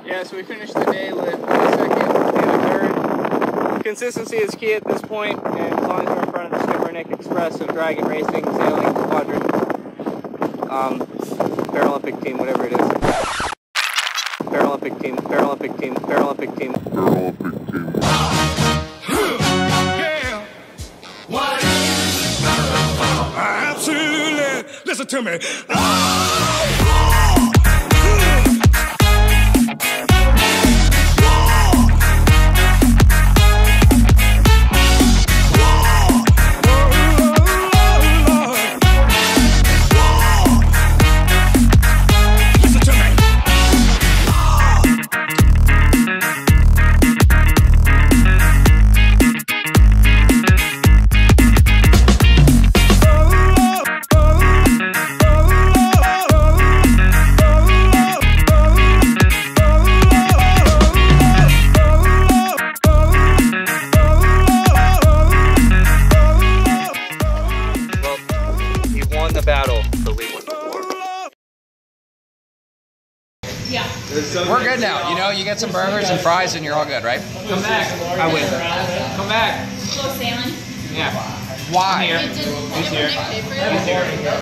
Yeah, so we finished the day with a second and a third. Consistency is key at this point, and as long as we're in front of the Skowronek Express of Dragon Racing, Sailing Squadron, Paralympic team, whatever it is. Paralympic team, Paralympic team, Paralympic team. Paralympic team. Yeah. What is it? Absolutely. Listen to me. The battle, but we won the war. Yeah. We're good now. You know, you get some burgers and fries and you're all good, right? Come back. I win. Come back. Go sailing. Yeah. Why? Did Nick pay for it? He's here.